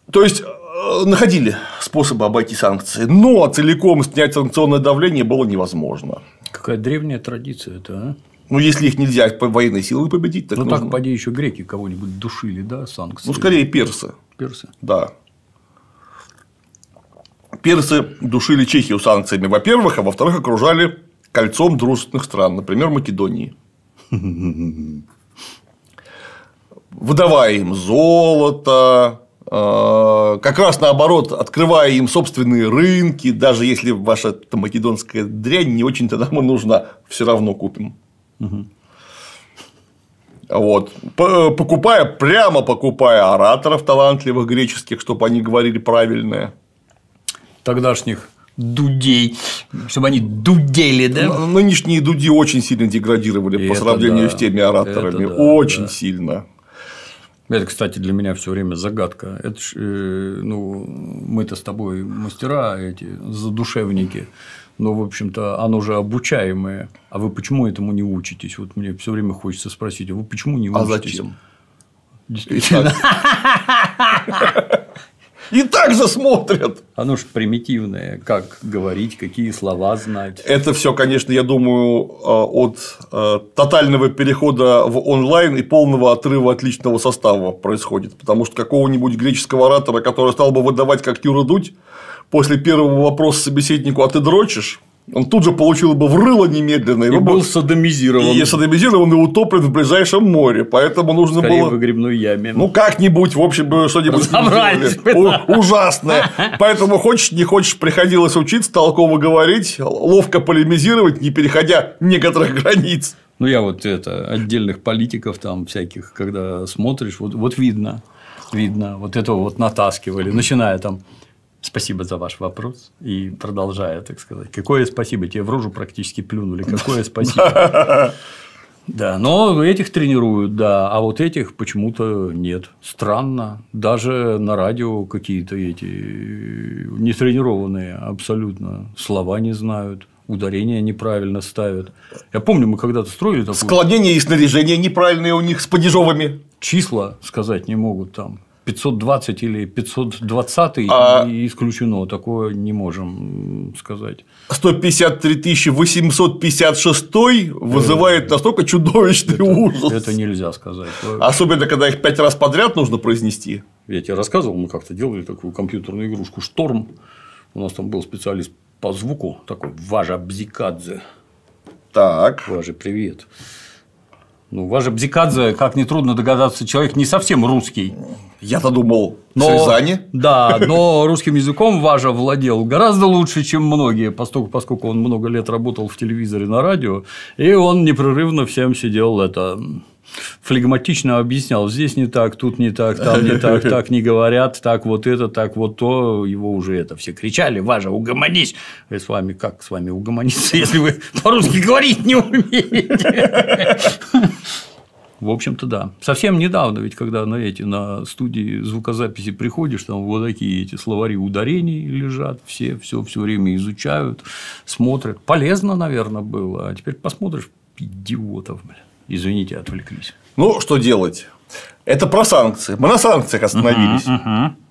То есть находили способы обойти санкции, но целиком снять санкционное давление было невозможно. Какая древняя традиция это, а? Ну, если их нельзя военной силой победить, так нужно... так, поди, еще греки кого-нибудь душили, да, санкции? Ну, скорее, персы. Персы? Да. Персы душили Чехию санкциями, во-первых, а во-вторых, окружали кольцом дружественных стран, например, Македонии. Выдавая им золото, как раз наоборот, открывая им собственные рынки, даже если ваша македонская дрянь не очень-то нам и нужна, все равно купим. Вот. Покупая ораторов талантливых греческих, чтобы они говорили правильное. Тогдашних дудей, чтобы они дудели, да? Нынешние дуди очень сильно деградировали по сравнению с теми ораторами. Очень сильно. Это, кстати, для меня все время загадка. Это ж, мы-то с тобой мастера, эти задушевники. Но, в общем-то, оно же обучаемое. А вы почему этому не учитесь? Вот мне все время хочется спросить, а вы почему не учитесь? А зачем? Действительно. И так же смотрят. Оно же примитивное. Как говорить, какие слова знать. Это все, конечно, я думаю, от тотального перехода в онлайн и полного отрыва от личного состава происходит. Потому что какого-нибудь греческого оратора, который стал бы выдавать как Юра Дудь, после первого вопроса собеседнику: а ты дрочишь? Он тут же получил бы в рыло немедленно. И был садомизирован. И садомизирован и утоплен в ближайшем море. Поэтому нужно скорее было. В выгребной яме. Ну, как-нибудь, в общем, что-нибудь ужасное. Поэтому, хочешь не хочешь, приходилось учиться толково говорить, ловко полемизировать, не переходя некоторых границ. Ну, я вот отдельных политиков там всяких, когда смотришь, вот видно, вот этого вот натаскивали, начиная там. Спасибо за ваш вопрос. И продолжая, так сказать. Какое спасибо? Тебе в рожу практически плюнули. Какое спасибо? Да, но этих тренируют, да, а вот этих почему-то нет. Странно. Даже на радио какие-то эти нетренированные абсолютно слова не знают. Ударения неправильно ставят. Я помню, мы когда-то строили такое. Склонение и снаряжение неправильные у них с падежовыми. Числа сказать не могут там. 520 или 520 исключено, такое не можем сказать. 153 856 вызывает настолько чудовищный ужас. Это нельзя сказать. Особенно, когда их 5 раз подряд нужно произнести. Я тебе рассказывал, мы как-то делали такую компьютерную игрушку «Шторм». У нас там был специалист по звуку, такой Важа Бзикадзе. Так. Важа, привет. Ну, Важа Бзикадзе, как нетрудно догадаться, человек не совсем русский. Я-то думал, в Рязани. Да, но русским языком Важа владел гораздо лучше, чем многие, поскольку он много лет работал в телевизоре, на радио, и он непрерывно всем сидел флегматично объяснял: здесь не так, тут не так, там не так, так не говорят, так вот это, так вот то. Его уже все кричали: Важа, угомонись. И с вами как с вами угомониться, если вы по-русски говорить не умеете? В общем-то, да. Совсем недавно, ведь когда на студии звукозаписи приходишь, там вот такие словари ударений лежат, все время изучают, смотрят. Полезно, наверное, было. А теперь посмотришь, идиотов, блин. Извините, отвлеклись. Ну, что делать? Это про санкции. Мы на санкциях остановились.